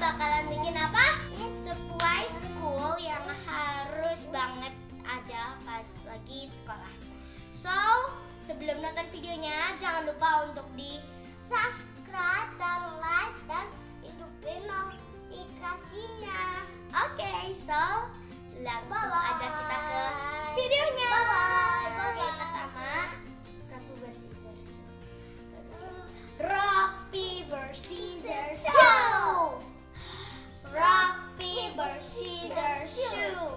bakalan bikin apa? Supply school yang harus banget ada pas lagi sekolah. So, sebelum nonton videonya, jangan lupa untuk di subscribe dan like dan hidupin notifikasinya. Oke, so langsung aja kita ke videonya. Yang pertama, rock paper scissors shoe. Rock paper scissors shoe.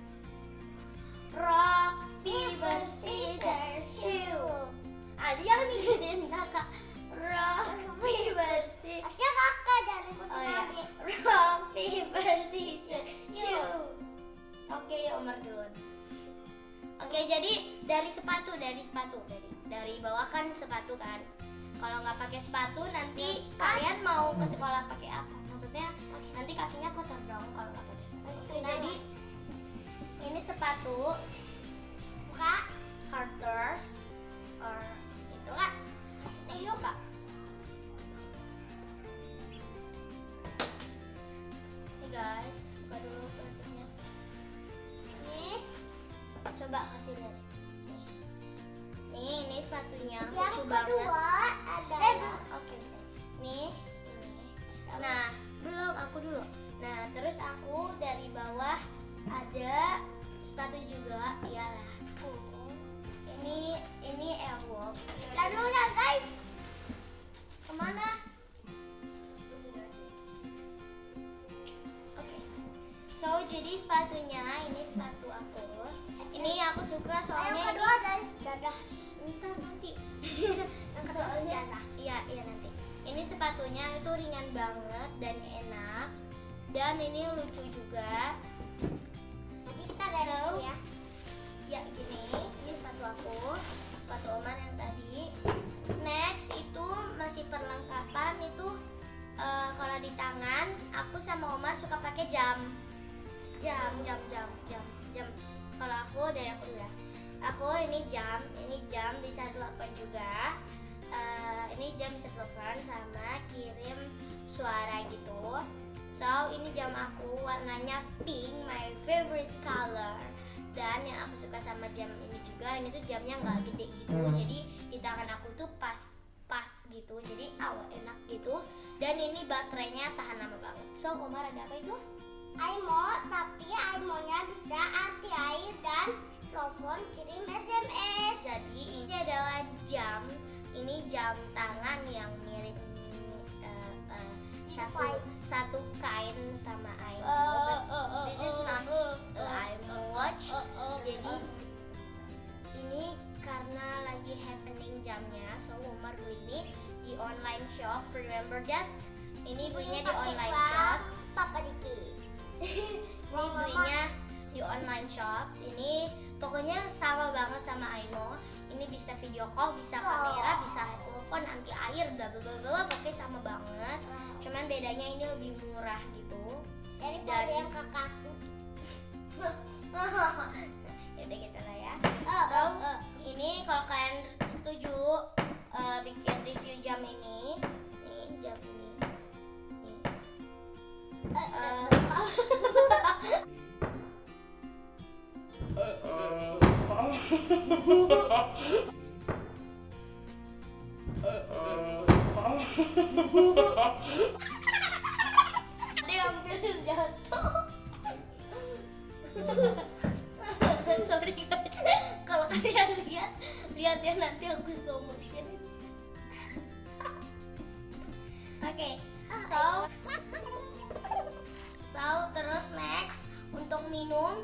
Rock paper scissors shoe. Ada yang ngikutin kakak. Rock paper scissors. Akhirnya kakak jangan ikutin adik. Rock paper scissors shoe. Oke, Omar duluan. Oke, jadi dari bawah kan sepatu kan. Kalau nggak pakai sepatu nanti kalian mau ke sekolah pakai apa? Maksudnya nanti kakinya kotor dong kalau nggak pakai sepatu. Oke, jadi ini sepatu buka Carter's or itu kak. Ayo kak. Nih guys, buka dulu prosesnya. Ini coba kasih lihat. Nih, ini sepatunya lucu banget. Oke. Nih, ini. Nah, belum aku dulu. Nah, terus aku dari bawah ada sepatu juga, iyalah. Ini Airwalk. Lalu ya guys. Kemana? Oke. So, jadi sepatunya ini sepatu aku. Ini aku suka soalnya yang kedua dari sejadah. Ntar nanti. Yang kedua sejadah. Iya nanti. Ini sepatunya itu ringan banget dan enak. Dan ini lucu juga. Nanti kita dari sini ya. Ya gini, ini sepatu aku, sepatu Omar yang tadi. Next itu masih perlengkapan itu kalau di tangan aku sama Omar suka pakai jam. Kalau aku dari aku dulu ya. Aku ini jam bisa telepon juga. Ini jam bisa telepon sama kirim suara gitu. So ini jam aku warnanya pink, my favorite color. Dan yang aku suka sama jam ini juga, ini tuh jamnya nggak gede gitu. Jadi di tangan aku tuh pas gitu. Jadi enak gitu. Dan ini baterainya tahan lama banget. So Omar ada apa itu? Aimo, tapi Aimonya bisa anti air dan telepon kirim SMS. Jadi ini adalah jam. Ini jam tangan yang mirip satu kain sama Aimo. This is not Aimo watch. Jadi ini karena lagi happening jamnya, so Omar beli ini di online shop. Remember that? Ini belinya di online shop. Papa Diki. Ini belinya di online shop. Ini pokoknya sama banget sama Aimo. Ini bisa video call, bisa kamera, bisa telepon, anti air, bla bla bla, pakai sama banget. Cuman bedanya ini lebih murah gitu. Daripada yang kakakku. Yaudah gitu lah ya. So ini kalau kalian setuju bikin review jam ini, nih jam ini. Dia hampir jatuh. Sorry guys, kalau kalian lihat ya nanti aku slow motion. Oke, so terus next untuk minum.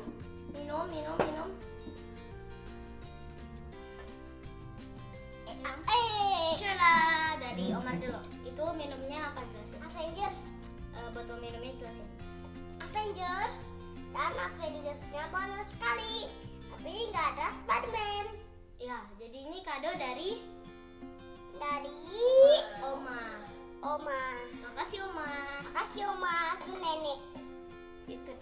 Syura dari Omar dulu. Itu minumnya apa jelasin? Avengers. Botol minumnya jelasin. Avengers. Dan Avengersnya banyak sekali. Tapi nggak ada Spiderman. Ya, jadi ini kado dari Oma. Makasih Oma. Itu nenek. Itu.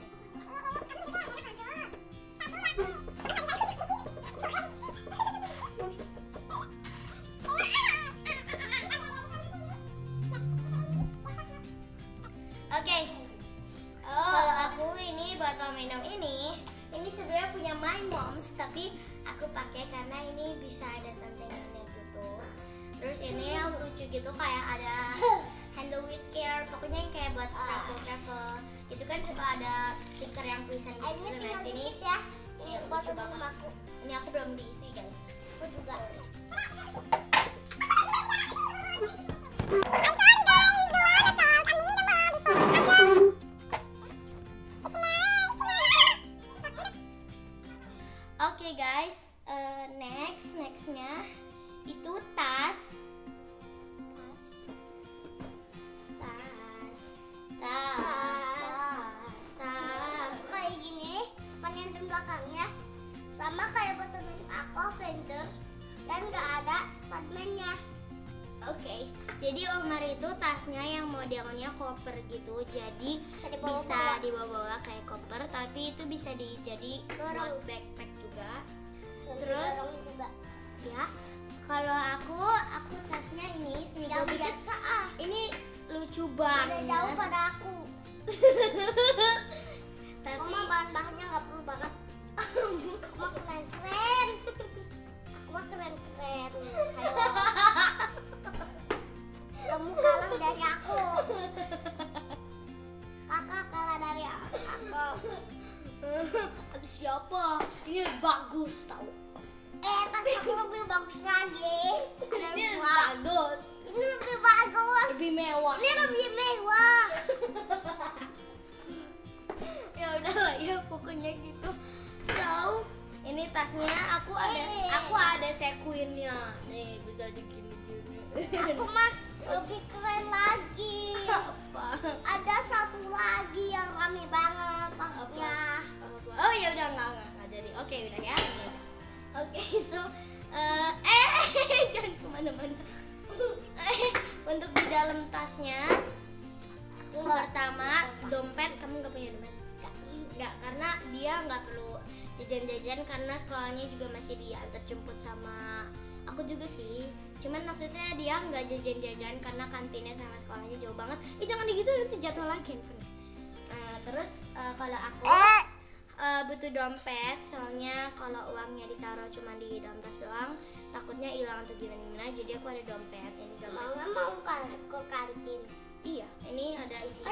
Oke. Kalau aku ini botol minum ini sebenarnya punya my moms, tapi aku pakai karena ini bisa ada tantangannya gitu. Terus ini yang lucu gitu, kayak ada handle with care, pokoknya yang kayak buat travel gitu kan, suka ada stiker yang tulisan gitu. Nah sini ya, ini lucu banget. Ini aku belum diisi guys. Aku juga. Oke guys, nextnya itu tas. Kayak gini, penyantum belakangnya sama kayak botol aku Avengers dan nggak ada Spiderman-nya. Oke, jadi Omar itu tasnya yang modelnya koper gitu, jadi bisa dibawa-bawa kayak koper, tapi itu bisa jadi buat backpack juga. Terus ya, kalau aku tasnya ini seminggu biasa. Ini lucu banget. Udah jauh pada aku. Tapi bahan-bahannya nggak perlu banget. Aku mah keren-keren. Aku mah keren-keren. Kamu kalah dari aku. Kakak kalah dari aku. Ada siapa? Ini bagus tau. Tapi aku lebih bagus lagi. Ini bagus. Ini lebih bagus. Lebih mewah. Ini lebih mewah. Ya udahlah ya, pokoknya gitu. So, ini tasnya aku ada sequinnya. Nih bisa digini-gini. Aku mah lebih keren lagi. Apa? Ada satu lagi yang rame banget tasnya. Apa? Oh ya udah nggak jadi. Oke udah ya. Oke, so jangan kemana-mana. Untuk di dalam tasnya, pertama dompet. Kamu nggak punya dompet? Nggak, karena dia nggak perlu jajan-jajan karena sekolahnya juga masih diantar jemput sama aku juga sih. Cuman maksudnya dia nggak jajan-jajan karena kantinnya sama sekolahnya jauh banget. Jangan gitu, nanti jatuh lagi handphone. Terus kalau aku butuh dompet, soalnya kalau uangnya ditaruh cuma di dalam tas doang takutnya hilang atau gimana. Jadi aku ada dompet. Ini dompet. Mau ke kantin. Iya, ini ada isinya.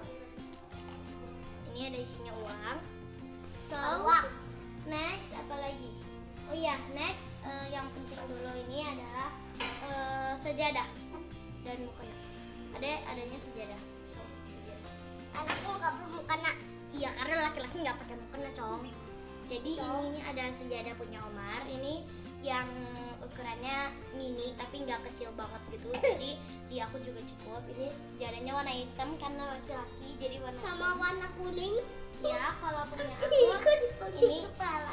Ini ada isinya uang. So, next apa lagi? Oh iya, next yang penting dulu ini adalah sejadah dan mukena. Adanya sejadah. So, sejadah. Anakku nggak perlu mukena. Iya, karena laki-laki nggak pakai mukena, Cong. Jadi ini ada sejadah punya Omar. Ini yang ukurannya mini tapi nggak kecil banget gitu. Jadi di aku juga cukup. Ini sejadahnya warna hitam karena laki-laki, jadi warna sama hitam. Warna kuning. Ya, kalau punya aku ini kepala.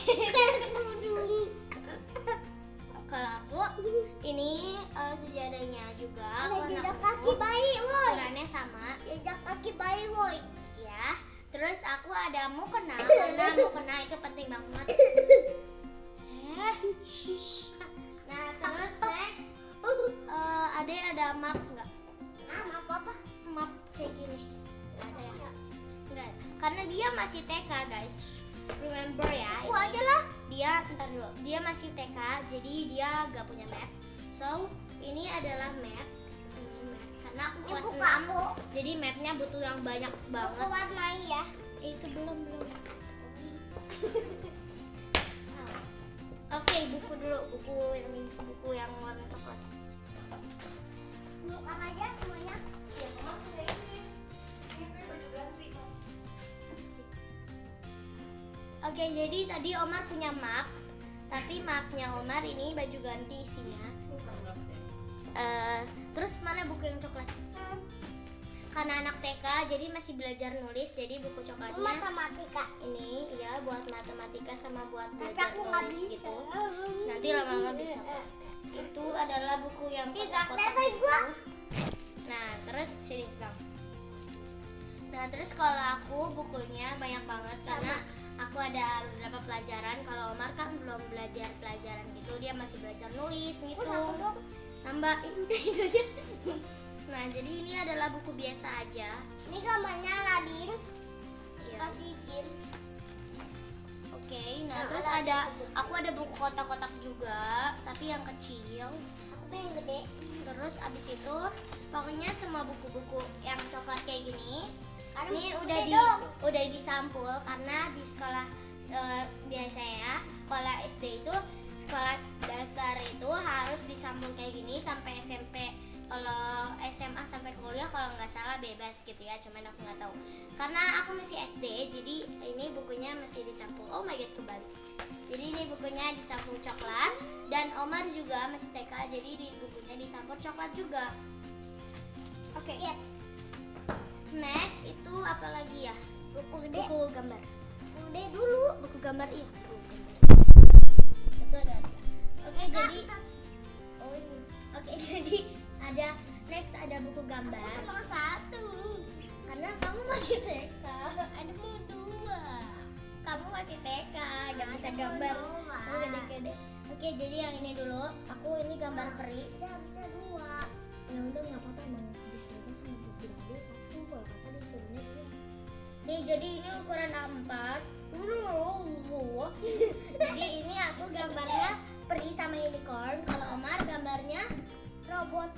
Kalau aku ini sejadahnya juga warna kaki bayi, woi. Ukurannya sama. Jejak kaki bayi, woi. Ya. Terus aku ada mukena, karena mukena itu penting banget. Nah, terus next ada map nggak? Map apa? Map kayak gini. Nggak ada ya? Nggak. Karena dia masih TK guys. Remember ya? Aku aja lah. Ntar dulu. Dia masih TK, jadi dia nggak punya map. So ini adalah map. Karena aku kelas 6, jadi mapnya butuh yang banyak banget. Aku warnai ya. Itu belum. Oke, buku dulu, buku yang warna coklat. Bukan aja semuanya. Ya, ini baju ganti. Oke, jadi tadi Omar punya map, tapi mapnya Omar ini baju ganti isinya. Terus mana buku yang coklat? Karena anak TK jadi masih belajar nulis, jadi buku coklatnya matematika. Ini ya buat matematika sama buat belajar nulis gitu. Nanti lama-lama bisa kok. Itu adalah buku yang kotak-kotak gitu. Nah terus sini Kang. Nah terus kalau aku bukunya banyak banget karena aku ada beberapa pelajaran. Kalau Omar kan belum belajar pelajaran gitu, dia masih belajar nulis gitu. Nambah itu aja. Nah jadi ini adalah buku biasa aja. Ini kecil. Oke, nah terus aku ada buku kotak-kotak juga, tapi yang kecil. Aku yang gede. Terus abis itu pokoknya semua buku-buku yang coklat kayak gini, ini udah disampul karena di sekolah biasanya sekolah SD itu, sekolah dasar itu harus disampul kayak gini sampai SMP. Kalau SMA sampai kuliah kalau nggak salah bebas gitu ya, cuman aku nggak tahu karena aku masih SD, jadi ini bukunya masih disampul. Oh my god, kebalik. Jadi ini bukunya disampul coklat, dan Omar juga masih TK, jadi di bukunya disampul coklat juga. Oke. Yep. Next itu apa lagi ya? Buku gede. Buku gambar. Buku gede dulu. Buku gambar, iya. Betul ada. Oke, jadi. Oke, jadi ada next ada buku gambar. Aku cuma satu. Karena kamu masih TK. Ada mau dua. Kamu masih TK, nggak bisa gambar. Oh, gede-gede. Oke, jadi yang ini dulu. Aku ini gambar peri. Udah bisa dua. Ya udah nggak apa-apa, emang disuruhnya sama buku gede satu. Kalau kakak disuruhnya dua. Nih, jadi ini ukuran A4. Jadi ini aku gambarnya peri sama unicorn. Kalau Omar gambarnya robot.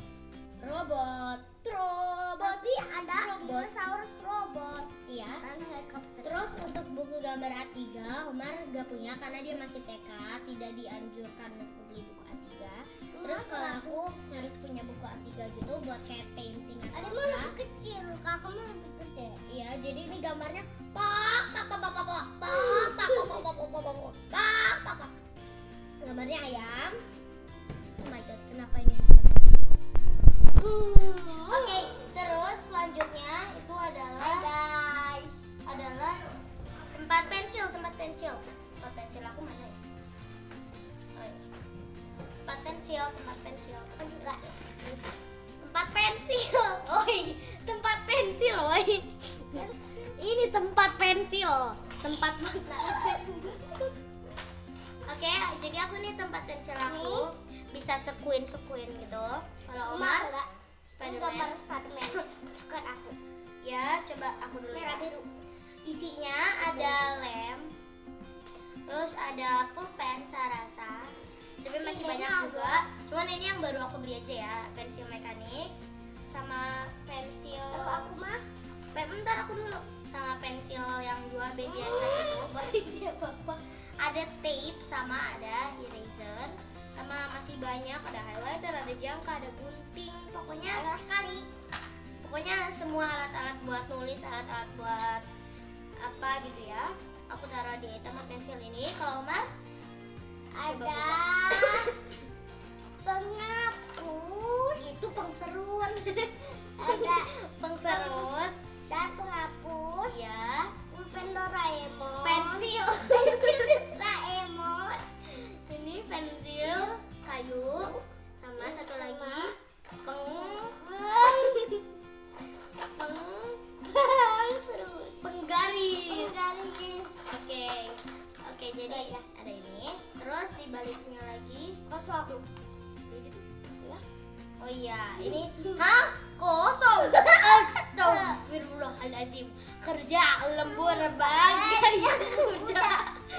Tapi ada dinosaurus robot. Iya. Terus untuk buku gambar A3 Omar gak punya karena dia masih TK, tidak dianjurkan untuk beli buku A3. Terus kalau aku harus punya buku A3 gitu buat kayak painting atau ada malah kecil, kakakmu lebih gede. Iya, jadi ini gambarnya gambarnya ayam. Oh my god, kenapa ini Oke, terus selanjutnya itu adalah tempat pensil aku mana ya? Oh, ini. Tempat pensil. Tempat pensil, woi. Ini tempat pensil. Tempat mana? Oke, jadi aku nih tempat pensil aku bisa sekuin gitu. Kalau Omar Spiderman suka aku. Ya, coba aku dulu. Merah biru. Isinya ada lem, terus ada pulpen serasa. Sebenarnya masih banyak juga. Cuman ini yang baru aku beli aja ya, pensil mekanik sama pensil. Kalau aku mah, bentar aku dulu. Sama pensil yang 2B biasa gitu buat isi apa-apa. Ada tape sama ada eraser. Sama masih banyak, ada highlighter, ada jangka, ada gunting, pokoknya banyak sekali. Pokoknya semua alat-alat buat nulis, alat-alat buat apa gitu ya. Aku taruh di tempat pensil ini. Kalau Omar ada penghapus, itu pengserut. Ada pengserut dan penghapus. Ya. Pulpen Doraemon. Pensil Doraemon. Ini pensil kayu sama satu lagi penggaris. Oke, jadi ada ini. Terus di baliknya lagi kosong. Ya. Oh iya, ini kosong. Astagfirullahaladzim. Kerja lembur bagai kuda.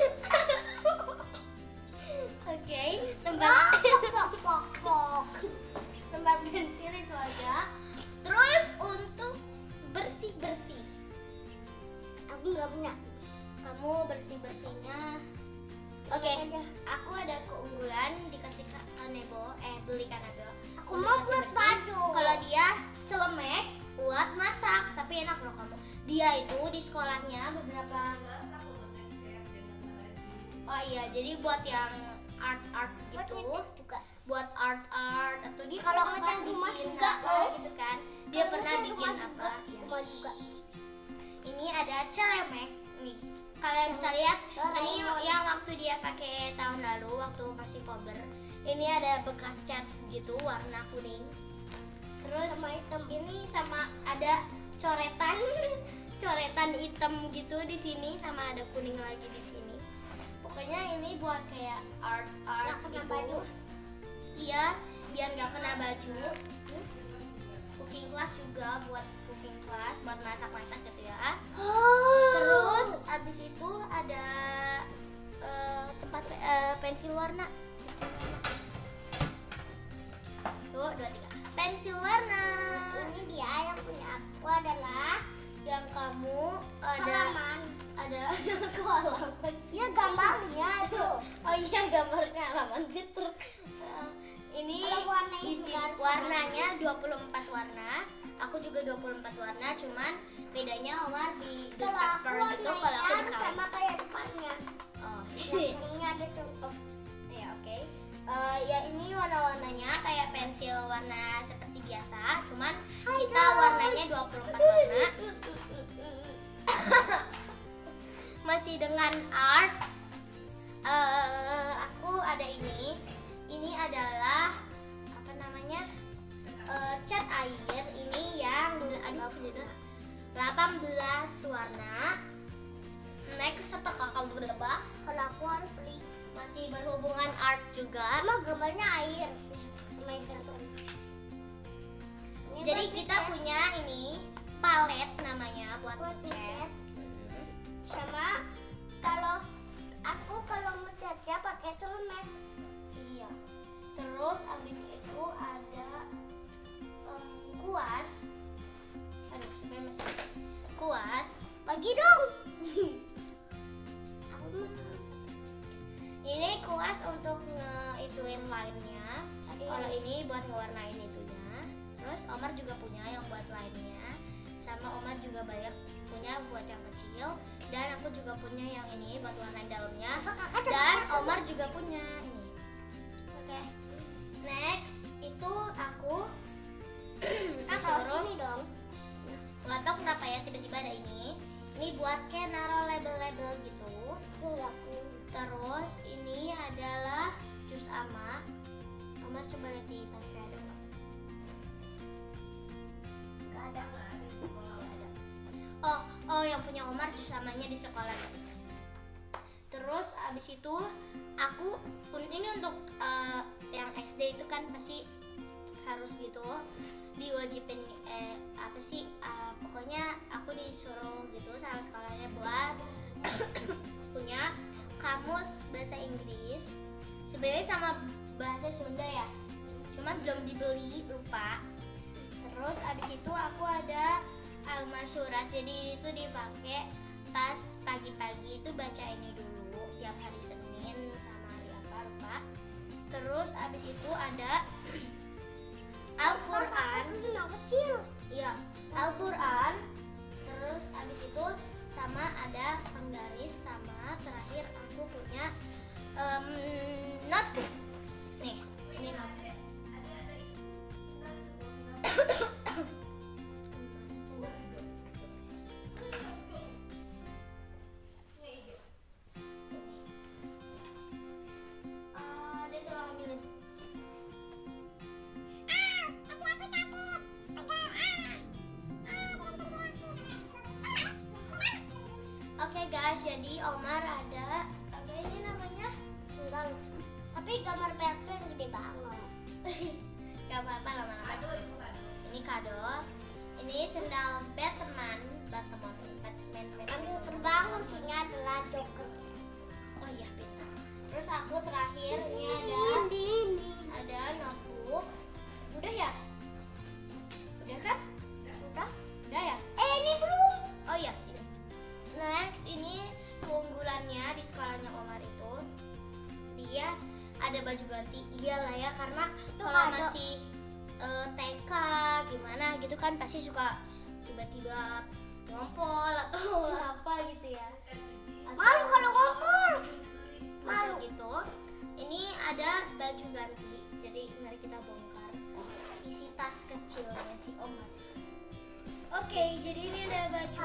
Oke, tempat pensil itu aja. Terus untuk bersih aku nggak punya. Kamu bersihnya. Oke, aku ada keunggulan dikasih Kanebo, beli Kanebo. Aku mau buat baju. Kalau dia celemek buat masak, tapi enak loh kamu. Dia itu di sekolahnya beberapa. Oh iya, jadi buat yang art gitu, buat art atau dia kalau ngecat rumah juga gitu kan. Dia pernah bikin apa? Rumah juga. Ini ada celemek nih. Kalian bisa lihat ini yang waktu dia pakai tahun lalu waktu masih cover. Ini ada bekas cat gitu warna kuning. Terus sama hitam. Ini sama ada coretan hitam gitu di sini sama ada kuning lagi di sini. Pokoknya ini buat kayak art gitu. Baju. Iya, biar nggak kena baju. Cooking class juga buat cooking class, buat masak gitu ya. Terus abis pensil warna. Tuh, 2, 3. Pensil warna. Ini dia yang punya aku adalah Yang kamu halaman. ada ke halaman. Ya gambarnya itu. Oh iya, gambarnya halaman Twitter. Ini Kalau warna ini isi juga harus warnanya 24 warna. Aku juga 24 warna, cuman bedanya Omar di the Kalau aku paper gitu, kalau aku di harus kain. sama kayak depannya. Oh, Belakangnya ada contoh. ya oke. Ya ini warna-warnanya kayak pensil warna seperti biasa, cuman kita warnanya 24 warna. Masih dengan art. Aku ada ini. Ini adalah apa namanya? Cat air. Ini yang aduh aku jadi 18 warna. Next satu kakak berapa? Kalau aku harus beli. Masih berhubungan art juga. Sama gambarnya air. Main satu. Ini Jadi buat kita ngecat. punya ini palet namanya buat Buat ngecat. ngecat. Sama kalau ngecatnya pakai celemek. Iya. Terus abis itu ada kuas. Aduh, sebenarnya masih ada. Kuas. Bagi dong. Aku mah. Ini kuas untuk ngeituin lainnya. Kalau ini buat ngewarnain itunya. Terus Omar juga punya yang buat lainnya. Sama Omar juga banyak punya buat yang kecil. Dan aku juga punya yang ini buat warnain dalamnya. Dan Omar juga punya ini. Oke. Next itu aku Taruh disuruh, sini dong. nggak tahu kenapa ya tiba-tiba ada ini. Ini buat kayak naruh label-label gitu. Enggak punya. Terus ini adalah jus ama. Omar coba lihat di tasnya ada nggak? Enggak ada. Nggak ada. Oh yang punya Omar jus amanya di sekolah guys. Terus abis itu aku ini untuk yang SD itu kan pasti harus gitu diwajibin apa sih pokoknya aku disuruh gitu sama sekolahnya buat punya kamus bahasa Inggris sebenarnya sama bahasa Sunda ya, cuma belum dibeli lupa. Terus abis itu aku ada alma surat, jadi itu dipakai pas pagi-pagi itu baca ini dulu tiap hari Senin sama hari apa lupa. Terus abis itu ada Al-Quran. Itu yang kecil. Iya, Al-Quran. Terus abis itu sama ada penggaris, sama terakhir aku punya notebook. Nih, ini notebook. Dia tolong ambilin. Oke guys, jadi Omar ada apa ini namanya? Sendal. Tapi gambar Batman gede banget. Gak apa-apa lama-lama. Ini kado. Ini sendal Batman. Batman. Aku terbang musuhnya adalah Joker. Oh iya pintar. Terus aku terakhir ini ada notebook. Udah ya? Udah kan? Udah ya? Ini belum. Oh iya, ini. Next, ini keunggulannya di sekolahnya Omar itu dia ada baju ganti. Iyalah ya, karena kalau kado. masih TK gimana gitu kan pasti suka tiba-tiba ngompol atau apa gitu ya. Malu kalau ngompol. Malu gitu. Ini ada baju ganti. Jadi mari kita bongkar isi tas kecilnya si Omar. Oke, jadi ini ada baju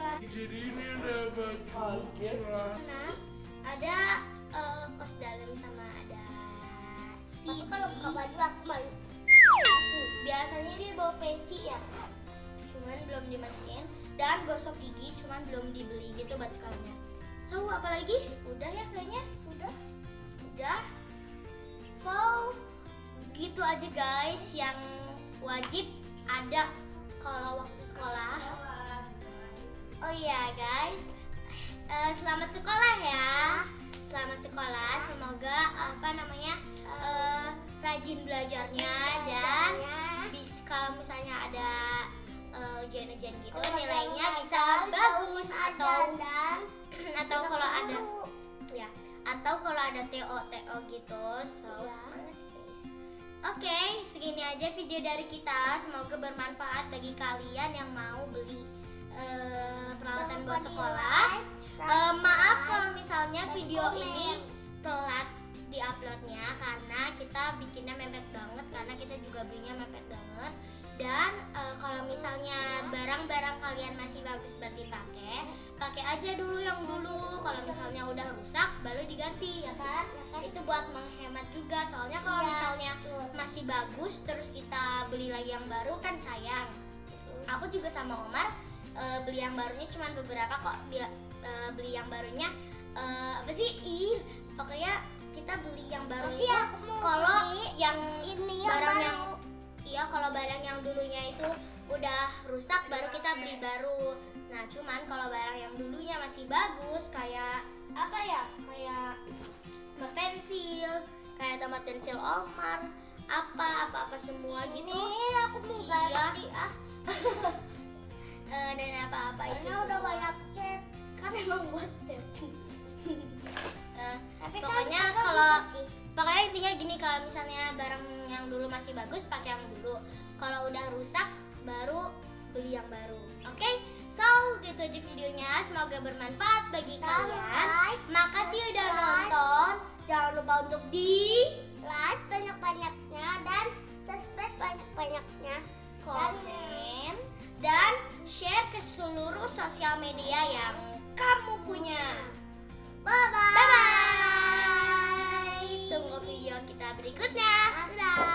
celana, ada kos dalam sama ada Tapi CD. kalau buka baju aku malu. Biasanya dia bawa peci ya, cuman belum dimasukin. Dan gosok gigi, cuman belum dibeli gitu buat sekolahnya. So apalagi? Udah ya kayaknya. Udah. So gitu aja guys yang wajib ada kalau waktu sekolah. Oh iya guys, selamat sekolah ya. selamat sekolah. Semoga rajin belajarnya dan kalau misalnya ada ujian-ujian gitu nilainya bisa bagus atau kalau ada ya atau kalau ada TO gitu. Semangat guys. Oke, segini aja video dari kita. Semoga bermanfaat bagi kalian yang mau beli peralatan buat sekolah. Maaf kalau misalnya video ini telat diuploadnya karena kita bikinnya mepet banget, karena kita juga belinya mepet banget. Dan kalau misalnya barang-barang kalian masih bagus buat pakai aja dulu yang dulu. Kalau misalnya udah rusak baru diganti, ya kan? Itu buat menghemat juga. Soalnya kalau misalnya masih bagus terus kita beli lagi yang baru kan sayang. Aku juga sama Omar beli yang barunya cuman beberapa kok. Beli yang barunya pokoknya kita beli yang baru itu kalau yang barang yang kalau barang yang dulunya itu udah rusak baru kita beli baru. Nah cuman kalau barang yang dulunya masih bagus kayak kayak pensil, kayak tempat pensil Omar, apa semua gitu. Aku mau ganti Dan apa itu udah banyak cat kan emang buat cat. Tapi pokoknya intinya gini, kalau misalnya barang yang dulu masih bagus pakai yang dulu, kalau udah rusak baru beli yang baru. Oke? So gitu aja videonya, semoga bermanfaat bagi kalian. Makasih udah nonton, jangan lupa untuk di like banyak-banyaknya dan subscribe banyak-banyaknya, komen dan share ke seluruh sosial media yang kamu punya. Bye-bye. Bye-bye. Tunggu video kita berikutnya. Dadah.